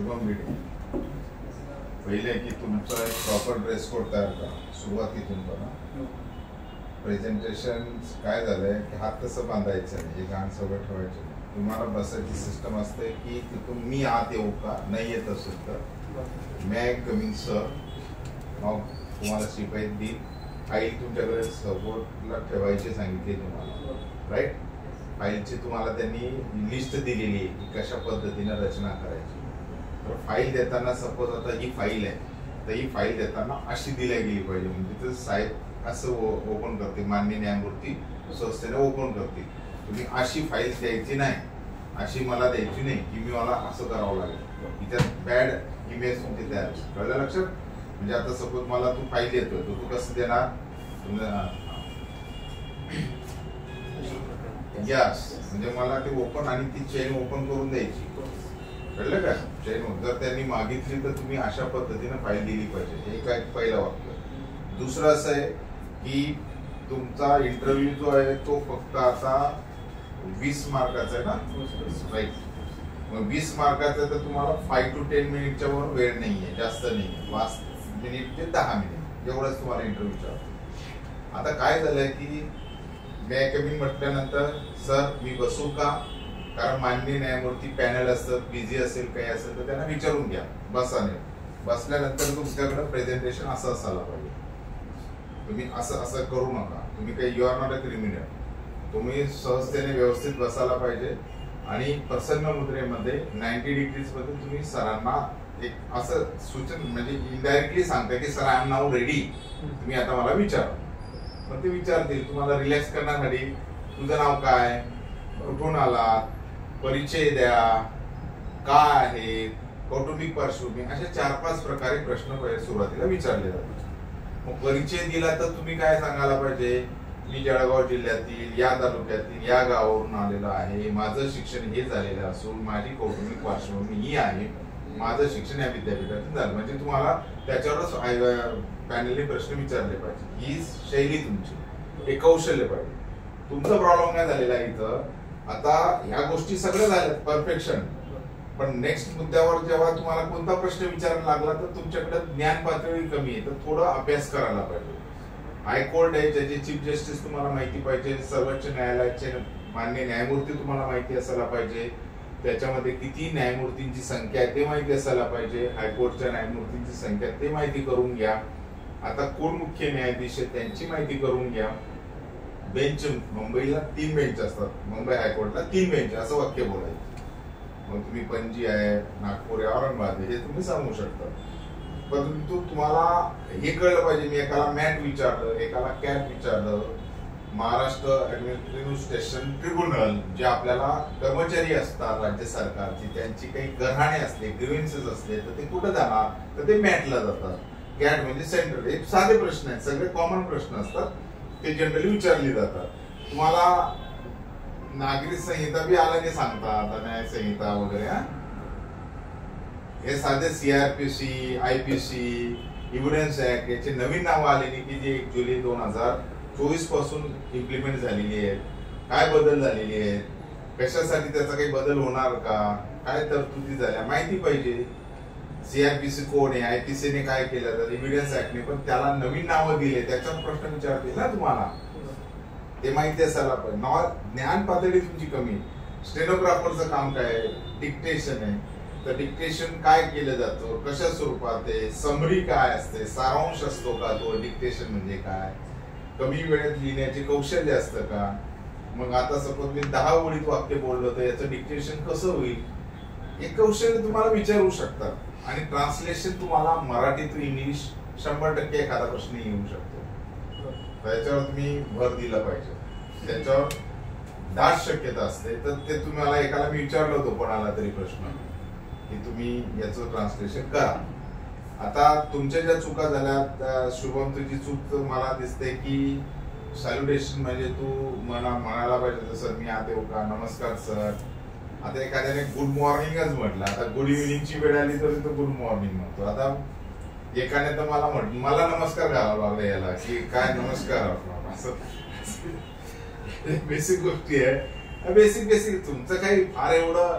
Shubham meeting पहिले की तुमचा एक प्रॉपर ड्रेस कोड तयार करा सुरुवातीतून बघा. प्रेझेंटेशन काय झालंय की हात कसं बांधायचं नाही, गाण सगळं ठेवायचं. तुम्हाला बसायची सिस्टम असते की तिथून मी आत येऊ का, नाही येत असेल तर मॅ कमिंग सर, मग तुम्हाला शिपाई देईल. फाईल तुमच्याकडे सपोर्टला ठेवायची सांगितली तुम्हाला, राईट. फाईलची तुम्हाला त्यांनी लिस्ट दिलेली आहे की कशा पद्धतीने रचना करायची. तर फाईल देताना सपोज आता ही फाईल आहे, तर ही फाईल देताना अशी दिल्या गेली पाहिजे. म्हणजे ते साहेब असं ओपन करते, माननीय न्यायमूर्ती संस्थेने ओपन करते. तुम्ही अशी फाईल द्यायची नाही, अशी मला द्यायची नाही की मी मला असं करावं लागेल. तिच्यात बॅड इमेज तुमची तयार. कळलं लक्षात? म्हणजे आता सपोज मला तू फाईल देतोय, तर तू कसं देणार? यस, म्हणजे मला ते ओपन आणि ती चेन ओपन करून द्यायची. कळलं का? चेन जर त्यांनी मागितली तर तुम्ही अशा पद्धतीने फाईल दिली पाहिजे. हे काय पहिलं वाक्य. दुसरं असं आहे की तुमचा इंटरव्ह्यू जो आहे तो फक्त आता 20 मार्काचा आहे ना, राईट. मग 20 मार्काचा तर तुम्हाला 5 to 10 मिनिटच्या वर वेळ नाहीये, जास्त नाहीये. 5 मिनिट ते 10 मिनिट एवढंच तुम्हाला इंटरव्ह्यूचा. आता काय झालंय की मॅ कमिंग म्हटल्यानंतर सर मी बसू का, कारण माननीय न्यायमूर्ती पॅनल असतं, बिझी असेल काही असेल तर त्यांना विचारून घ्या. बसाने बसल्यानंतर तुमच्याकडे प्रेझेंटेशन असं असायला पाहिजे. तुम्ही असं असं करू नका. तुम्ही काही you are not a criminal. तुम्ही सहजतेने व्यवस्थित बसायला पाहिजे आणि प्रसन्न मुद्रेमध्ये 90 डिग्रीज मध्ये तुम्ही सरांना एक असं सूचन म्हणजे इनडायरेक्टली सांगता की sir I am now ready, तुम्ही आता मला विचारा. मग ते विचारतील तुम्हाला रिलॅक्स करण्यासाठी. तुझं नाव काय, कुठून आला, परिचय द्या, काय आहे, कौटुंबिक पार्श्वभूमी, अशा 4-5 प्रकारे प्रश्न सुरुवातीला विचारले जातात. मग परिचय दिला तर तुम्ही काय सांगायला पाहिजे? मी जळगाव जिल्ह्यातील या तालुक्यातील या गावावरून आलेलो आहे, माझं शिक्षण हे झालेलं असून माझी कौटुंबिक पार्श्वभूमी ही आहे, माझं शिक्षण या विद्यापीठातून झालं. म्हणजे तुम्हाला त्याच्यावरच पॅनलने प्रश्न विचारले पाहिजे. ही शैली तुमची, हे कौशल्य पाहिजे. तुमचा प्रॉब्लेम काय झालेला आहे इथं, आता ह्या गोष्टी सगळ्या झाल्यात परफेक्शन, पण नेक्स्ट मुद्द्यावर जेव्हा तुम्हाला कोणता प्रश्न विचारायला लागला तर तुमच्याकडे ज्ञान पातळी कमी आहे, तर थोडं अभ्यास करायला पाहिजे. हायकोर्ट आहे ज्याचे चीफ जस्टिस तुम्हाला माहिती पाहिजे, सर्वोच्च न्यायालयाचे माननीय न्यायमूर्ती तुम्हाला माहिती असायला पाहिजे, त्याच्यामध्ये किती न्यायमूर्तींची संख्या आहे ते माहिती असायला पाहिजे, हायकोर्टच्या न्यायमूर्तींची संख्या ते माहिती करून घ्या. आता कोण मुख्य न्यायाधीश आहे त्यांची माहिती करून घ्या. बेंच मुंबईला 3 बेंच असतात, मुंबई हायकोर्टला 3 बेंच असं वाक्य बोलायचं. मग तुम्ही पणजी आहे, नागपूर आहे, औरंगाबाद आहे हे तुम्ही सांगू शकता. परंतु तुम्हाला हे कळलं पाहिजे. मी एकाला मॅट विचारलं, एकाला कॅट विचारलं. महाराष्ट्र ऍडमिनिस्ट्रेशन ट्रिब्युनल जे आपल्याला कर्मचारी असतात राज्य सरकारची, त्यांची काही गरहाणे असले, ग्रीव्हन्सेस असले तर ते कुठे जाणार, तर ते मॅटला जातात. कॅट म्हणजे सेंट्रल. हे साधे प्रश्न आहेत, सगळे कॉमन प्रश्न असतात, ते जनरली विचारले जातात. तुम्हाला नागरी संहिता बी आल्याने सांगतात, न्याय संहिता वगैरे. हे साधे सीआरपीसी, आयपीसी, एव्हिडन्स ऍक्ट याचे नवीन नावं आलेली की जे 1 जुलै 2024 पासून इम्प्लिमेंट झालेली आहेत. काय बदल झालेली आहेत, कशासाठी त्याचा काही बदल होणार का, काय तरतुदी झाल्या माहिती पाहिजे. सीआरपीसी कोण आहे, आयपीसीने काय केलं, तर एव्हिडन्स ऍक्टने पण त्याला नवीन नावं दिले, त्याच्यावर प्रश्न विचारतील ना तुम्हाला, ते माहिती असायला पाहिजे. ज्ञान पातळी तुमची कमी. स्टेनोग्राफरचं काम काय आहे, डिक्टेशन आहे, तर डिक्टेशन काय केलं जातं, कशा स्वरूपात आहे, समरी काय असते, सारांश असतो का तो, डिक्टेशन म्हणजे काय, कमी वेळेत लिहिण्याचे कौशल्य असतं का. मग आता सपोज मी 10 ओळीत वाक्य बोललो तर याचं डिक्टेशन कसं होईल, हे कौशल्य तुम्हाला विचारू शकतात. आणि ट्रान्सलेशन तुम्हाला मराठी टू इंग्लिश 100% एखादा प्रश्न येऊ शकतो, त्याच्यावर तुम्ही भर दिला पाहिजे. त्याच्यावर दाट शक्यता असते. तर ते तुम्हाला एकाला मी विचारलं होतं कोणाला तरी प्रश्न की तुम्ही याचं ट्रान्सलेशन करा. आता तुमच्या ज्या चुका झाल्या, शुभम तुझी चूक मला दिसते की सॅल्युटेशन म्हणजे तू म्हणायला पाहिजे सर मी आत येऊ का, नमस्कार सर. आता एखाद्याने गुड मॉर्निंगच म्हटलं, आता गुड इव्हिनिंगची वेळ आली तरी तो गुड मॉर्निंग म्हणतो. आता एकाने तर मला नमस्कार घालावा लागला याला की काय नमस्कार असं. बेसिक गोष्टी आहे, बेसिक तुमचं काही फार एवढं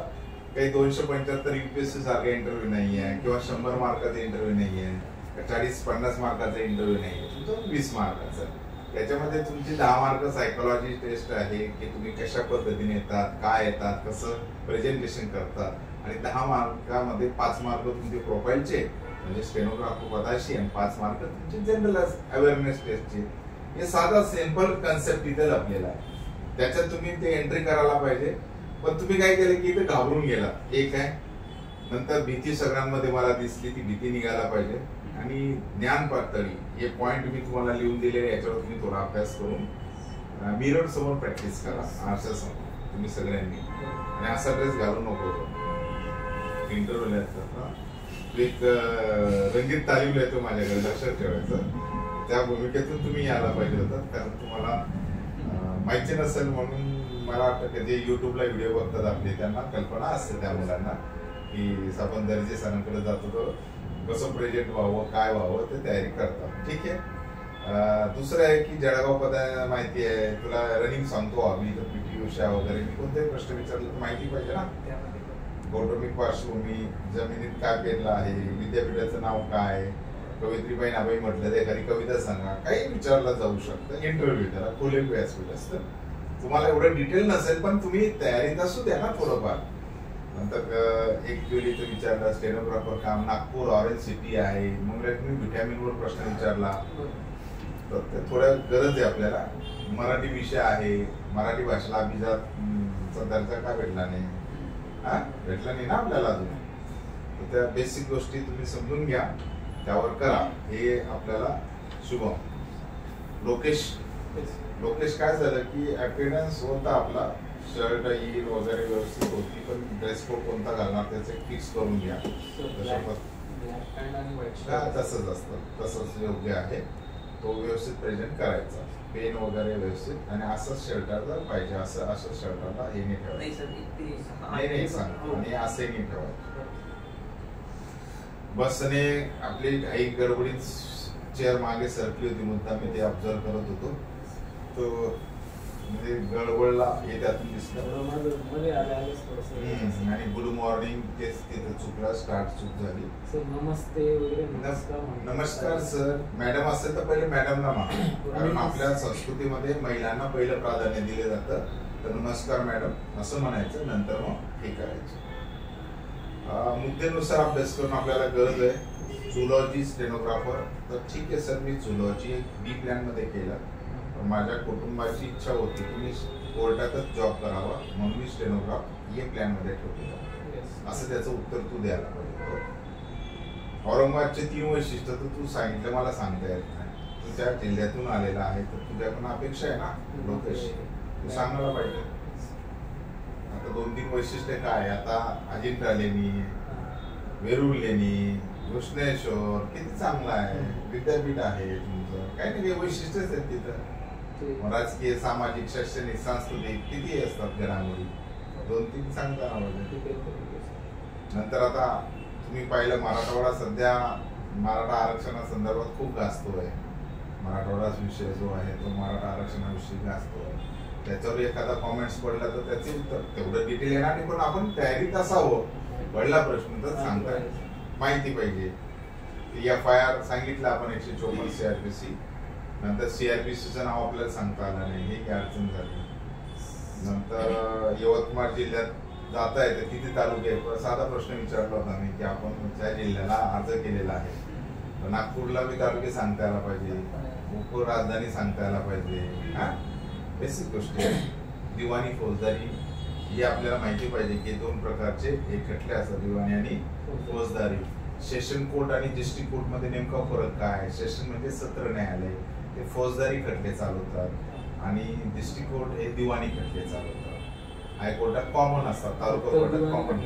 काही 275 UPSC सारखा इंटरव्ह्यू नाहीये किंवा 100 मार्काचा इंटरव्ह्यू नाहीये, 40-50 मार्काचा इंटरव्ह्यू नाहीये, तुमचा 20 मार्काचा. त्याच्यामध्ये तुमची 10 मार्क सायकोलॉजी टेस्ट आहे की तुम्ही कशा पद्धतीने येतात, काय येतात, कसं प्रेझेंटेशन करतात, आणि 10 मार्कामध्ये 5 मार्क तुमचे प्रोफाईलचे म्हणजे स्टेनोग्राफर पदाशी आणि 5 मार्क तुमचे जनरल अवेअरनेस टेस्टचे. हे साधा सिंपल कन्सेप्ट इथे लपलेला आहे. त्याच्यात तुम्ही ते एंट्री करायला पाहिजे. पण तुम्ही काय केलं की इथे घाबरून गेला. एक आहे, नंतर भीती सगळ्यांमध्ये मला दिसली, ती भीती निघायला पाहिजे. आणि ज्ञान पातळी हे पॉइंट मी तुम्हाला लिहून दिलेले, याच्यावर तुम्ही थोडा अभ्यास करून मिरर समोर प्रॅक्टिस करा, आरशा समोर तुम्ही सगळ्यांनी. आणि असा ड्रेस घालू नको. इंटरव्ह्यू एक रंगीत तालीम येतो माझ्याकडे, लक्षात ठेवायचं. त्या भूमिकेतून तुम्ही यायला पाहिजे होतं, कारण तुम्हाला माहिती नसेल म्हणून मला वाटतं की जे युट्यूबला व्हिडिओ बघतात आपले त्यांना कल्पना असते त्या मुलांना की आपण दर्जे सरांकडे जातो तर कसं प्रेझेंट व्हावं, काय व्हावं ते तयारी करतात. ठीक आहे. दुसरं आहे की जळगाव पदा माहिती आहे तुला, रनिंग सांगतो हवी तर PT उषा वगैरे, मी कोणतेही प्रश्न विचारले तर माहिती पाहिजे ना. कौटुंबिक पार्श्वभूमी, जमिनीत काय पेरलं आहे, विद्यापीठाचं नाव काय, कवयित्रीबाई नाबाई म्हटलं तर एखादी कविता सांगा, काही विचारला जाऊ शकतं. इंटरव्ह्यू त्याला खुले व्यासपीठ असतं. तुम्हाला एवढं डिटेल नसेल पण तुम्ही तयारीत असू द्या ना थोडंफार. नंतर एक वेळीचं विचारलं स्टेनोग्राफर काम, नागपूर ऑरेंज सिटी आहे, मग तुम्ही व्हिटॅमिनवर प्रश्न विचारला तर ते थोड्या गरज आहे आपल्याला. मराठी विषय आहे, मराठी भाषेला अभिजात दर्जा का भेटला नाही, भेटला नाही ना आपल्याला अजून. तर त्या बेसिक गोष्टी तुम्ही समजून घ्या, त्यावर करा. हे आपल्याला शुभम लोकेश काय झालं की अटेंडन्स होता आपला, शर्ट येईल वगैरे व्यवस्थित होती, पण ड्रेस कोड कोणता घालणार त्याचं फिक्स करून घ्या. तसंच असतं, तसंच योग्य आहे. तो व्यवस्थित प्रेझेंट करायचा, पेन वगैरे व्यवस्थित, आणि असंच शर्टाला पाहिजे, असं शर्टाला हे नाही ठेवायचं, नाही सांग, आणि असे नाही ठेवायचं. बसने आपली घाई गडबडीत चेअर मागे सरकली होती, मुद्दा मी ते ऑब्झर्व करत होतो. तो म्हणजे गडबडला हे त्यातून दिसलं, आणि गुड मॉर्निंग तेच तिथे चुकला, स्टार्ट चूक झाली. नमस्ते वगैरे, नमस्कार सर, मॅडम असेल तर पहिले मॅडमला मागा, कारण आपल्या संस्कृतीमध्ये महिलांना पहिलं प्राधान्य दिले जातं. तर नमस्कार मॅडम असं म्हणायचं, नंतर मग हे करायचं. मुद्देनुसार अभ्यास करून आपल्याला गरज आहे. झुलॉजी स्टेनोग्राफर, तर ठीक आहे सर, मी झुलॉजी B प्लॅन मध्ये केलं. माझ्या कुटुंबाची इच्छा होती की मी कोर्टातच जॉब करावा, म्हणून मी स्टेनोग्राफ A प्लॅन मध्ये ठेवलेलं. असं त्याचं उत्तर तू द्यायला पाहिजे. औरंगाबादचे 3 वैशिष्ट्य तर तू सांगितलं, मला सांगता येत नाही. तू त्या जिल्ह्यातून आलेला आहे तर तुझ्याकडून अपेक्षा आहे ना लोकेश, तू सांगायला पाहिजे. आता 2-3 वैशिष्ट्य काय, आता अजिंठा लेणी, वेरूळ लेणी, कृष्णेश्वर किती चांगलं आहे, विद्यापीठ आहे तुमचं, काही नाही काही वैशिष्ट्यच आहेत तिथं. राजकीय, सामाजिक, शैक्षणिक, सांस्कृतिक किती असतात घडामोडी, 2-3 सांगता आवाज. नंतर आता तुम्ही पाहिलं मराठवाडा सध्या मराठा आरक्षणासंदर्भात खूप गाजतोय. मराठवाडा विषय जो आहे तो मराठा आरक्षणाविषयी गाजतोय. त्याच्यावर एखादा कॉमेंट्स पडला तर त्याचे उत्तर तेवढं डिटेल येणार नाही, पण आपण तयारीत असावं. पडला प्रश्न तर सांगता माहिती पाहिजे. FIR सांगितलं आपण 154 CRPC, नंतर CRPCचं नाव आपल्याला सांगता आलं नाही, ही काय अडचण झाली. नंतर यवतमाळ जिल्ह्यात जाता येतं किती तालुके आहेत, साधा प्रश्न विचारला होता मी की आपण ज्या जिल्ह्याला अर्ज केलेला आहे, नागपूरला मी तालुके सांगता यायला पाहिजे, उपराजधानी सांगता यायला पाहिजे. बेसिक गोष्टी आहे. दिवाणी, फौजदारी ही आपल्याला माहिती पाहिजे की 2 प्रकारचे हे खटले असतात, दिवाणी आणि फौजदारी. सेशन कोर्ट आणि डिस्ट्रिक्ट कोर्ट मध्ये नेमका फरक काय? सेशन म्हणजे सत्र न्यायालय, ते फौजदारी खटले चालवतात, आणि डिस्ट्रिक्ट कोर्ट हे दिवाणी खटले चालवतात. हायकोर्टात कॉमन असतात, तालुका कोर्टात कॉमन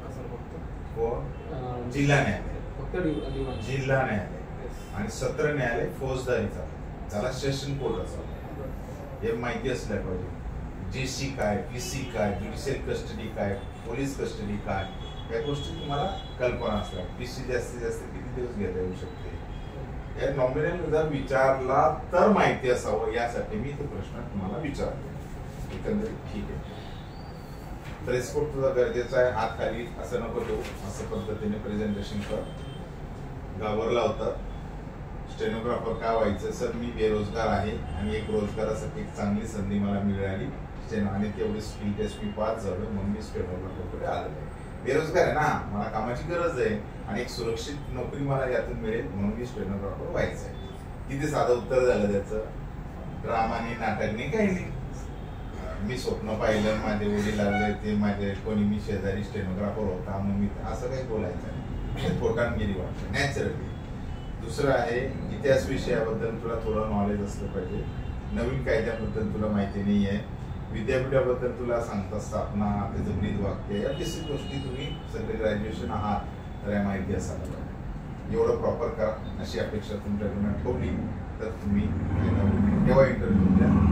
जिल्हा न्यायालय, जिल्हा न्यायालय, आणि सत्र न्यायालय फौजदारीचा, त्याला सेशन कोर्ट असतात. हे माहिती असल्या पाहिजे. JC काय, PC काय, ज्युडिशियल कस्टडी काय, पोलीस कस्टडी काय, या गोष्टी तुम्हाला कल्पना असल्या. PC जास्तीत जास्त किती दिवस घेता येऊ शकते, या नॉमिनल जर विचारला तर माहिती असावं, यासाठी मी तो प्रश्न तुम्हाला विचारतो. एकंदरीत ठीक आहे. ड्रेस कोड तुझा गरजेचा आहे, हात खाली असं नको देऊ, असं पद्धतीने प्रेझेंटेशन कर. घाबरला होता स्टेनोग्राफर का व्हायचं? सर मी बेरोजगार आहे आणि एक रोजगारासाठी एक चांगली संधी मला मिळाली आणि तेवढी स्किल टेस्ट मी पास झालो म्हणून मी स्टेनोग्राफरकडे आलेलो आहे. बेरोजगार आहे ना, मला कामाची गरज आहे आणि एक सुरक्षित नोकरी मला यातून मिळेल म्हणून मी स्टेनोग्राफर व्हायचं आहे. किती साधं उत्तर झालं त्याचं. ड्रामाने नाटकने काही नाही. मी स्वप्न पाहिलं, माझे वडील लागले, ते माझे कोणी, मी शेजारी स्टेनोग्राफर होता मग मी असं काही बोलायचं नाही. पोटांगिरी वाटतं नॅचरली. दुसरं आहे इतिहास विषयाबद्दल तुला थोडं नॉलेज असलं पाहिजे. नवीन कायद्याबद्दल तुला माहिती नाही आहे. विद्यापीठाबद्दल तुला सांगता स्थापना, त्याचं ब्रीद वाक्य, या बेसिक गोष्टी तुम्ही सगळे ग्रॅज्युएशन आहात तर या माहिती असायला पाहिजे. एवढं प्रॉपर करा अशी अपेक्षा तुमच्याकडून ठेवली तर तुम्ही तेव्हा इंटरव्ह्यू द्या.